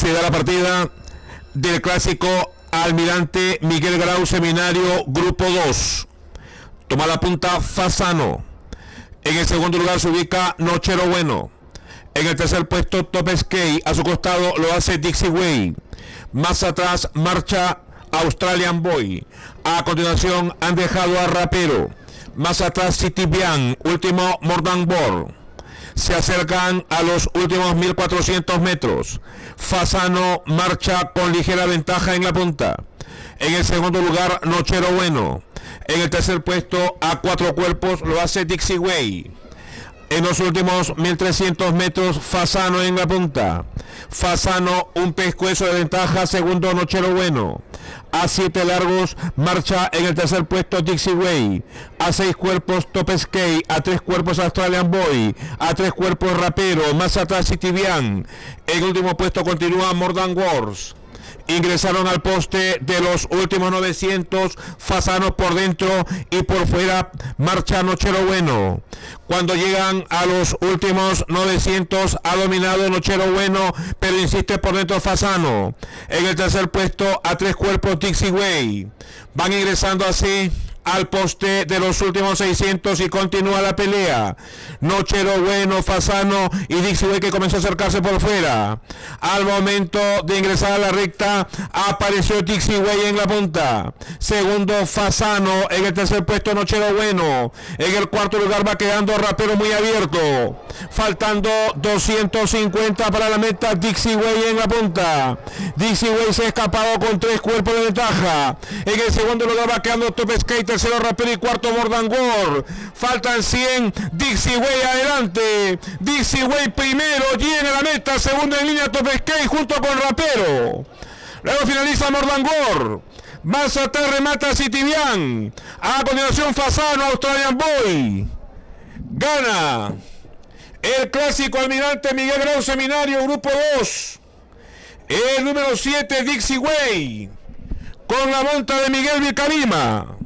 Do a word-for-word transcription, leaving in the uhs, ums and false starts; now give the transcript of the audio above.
Se da la partida del clásico Almirante Miguel Grau Seminario Grupo dos. Toma la punta Fasano. En el segundo lugar se ubica Nochero Bueno. En el tercer puesto Top Skate. A su costado lo hace Dixie Way. Más atrás marcha Australian Boy. A continuación han dejado a Rapero. Más atrás City Bian. Último Mordan Bor. Se acercan a los últimos mil cuatrocientos metros. Fasano marcha con ligera ventaja en la punta. En el segundo lugar Nochero Bueno. En el tercer puesto a cuatro cuerpos lo hace Dixie Way. En los últimos mil trescientos metros Fasano en la punta. Fasano un pescuezo de ventaja, segundo Nochero Bueno. A siete largos marcha en el tercer puesto Dixie Way. A seis cuerpos Top Skate. A tres cuerpos Australian Boy. A tres cuerpos Rapero. Más atrás City Bian. En último puesto continúa Mordan Wars. Ingresaron al poste de los últimos novecientos. Fasano por dentro y por fuera marcha Nochero Bueno. Cuando llegan a los últimos novecientos ha dominado Nochero Bueno, pero insiste por dentro Fasano. En el tercer puesto a tres cuerpos Dixie Way. Van ingresando así al poste de los últimos seiscientos y continúa la pelea. Nochero Bueno, Fasano y Dixie Way, que comenzó a acercarse por fuera. Al momento de ingresar a la recta apareció Dixie Way en la punta. Segundo Fasano. En el tercer puesto Nochero Bueno. En el cuarto lugar va quedando Rapero muy abierto. Faltando doscientos cincuenta para la meta, Dixie Way en la punta. Dixie Way se ha escapado con tres cuerpos de ventaja. En el segundo lugar va quedando Top Skate, tercero Rapero y cuarto Mordan War. Faltan cien, Dixie Way adelante. Dixie Way primero, llega a la meta, segundo en línea Top Skate junto con Rapero. Luego finaliza Mordan War. Más atrás remata City Bian. A continuación Fasano, Australian Boy. Gana el clásico Almirante Miguel Grau Seminario Grupo dos. El número siete Dixie Way. Con la monta de Miguel Vilcarima.